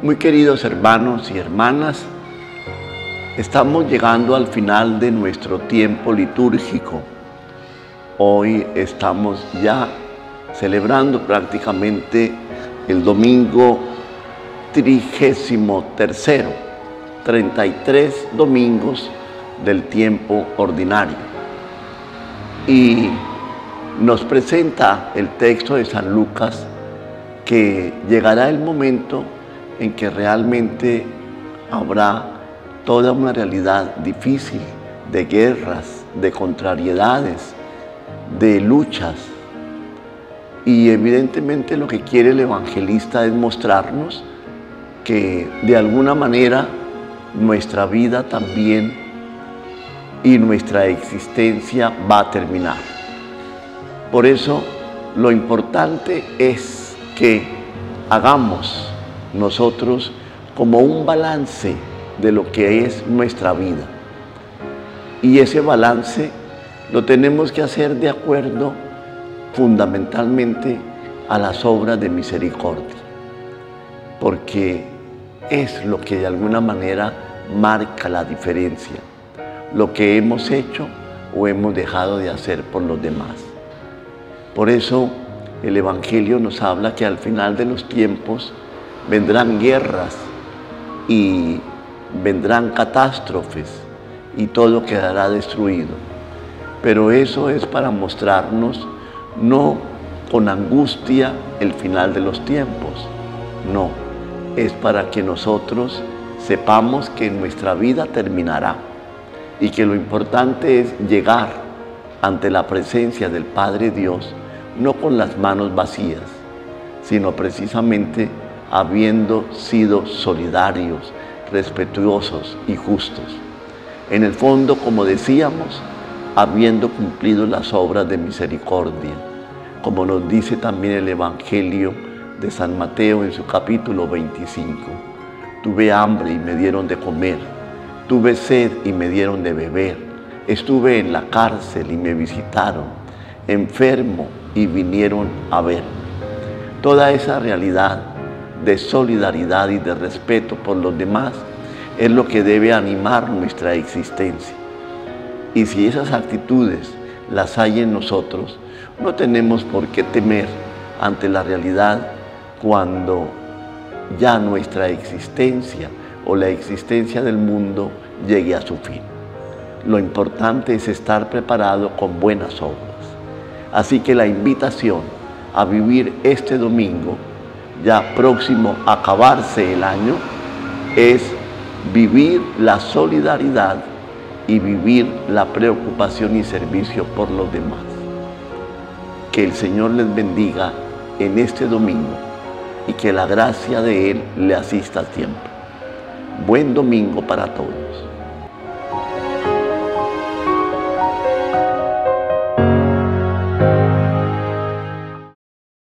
Muy queridos hermanos y hermanas, estamos llegando al final de nuestro tiempo litúrgico. Hoy estamos ya celebrando prácticamente el domingo 33º, 33 domingos del tiempo ordinario. Y nos presenta el texto de San Lucas que llegará el momento en que realmente habrá toda una realidad difícil de guerras, de contrariedades, de luchas. Y evidentemente lo que quiere el evangelista es mostrarnos que de alguna manera nuestra vida también y nuestra existencia va a terminar. Por eso lo importante es que hagamos nosotros como un balance de lo que es nuestra vida. Y ese balance lo tenemos que hacer de acuerdo fundamentalmente a las obras de misericordia, porque es lo que de alguna manera marca la diferencia, lo que hemos hecho o hemos dejado de hacer por los demás. Por eso el Evangelio nos habla que al final de los tiempos vendrán guerras y vendrán catástrofes y todo quedará destruido. Pero eso es para mostrarnos no con angustia el final de los tiempos, no, es para que nosotros sepamos que nuestra vida terminará y que lo importante es llegar ante la presencia del Padre Dios no con las manos vacías, sino precisamente habiendo sido solidarios, respetuosos y justos. En el fondo, como decíamos, habiendo cumplido las obras de misericordia, como nos dice también el Evangelio de San Mateo en su capítulo 25. Tuve hambre y me dieron de comer, tuve sed y me dieron de beber, estuve en la cárcel y me visitaron, enfermo y vinieron a ver. Toda esa realidad de solidaridad y de respeto por los demás es lo que debe animar nuestra existencia. Y si esas actitudes las hay en nosotros, no tenemos por qué temer ante la realidad cuando ya nuestra existencia o la existencia del mundo llegue a su fin. Lo importante es estar preparado con buenas obras. Así que la invitación a vivir este domingo, ya próximo a acabarse el año, es vivir la solidaridad y vivir la preocupación y servicio por los demás. Que el Señor les bendiga en este domingo y que la gracia de Él le asista siempre. Buen domingo para todos.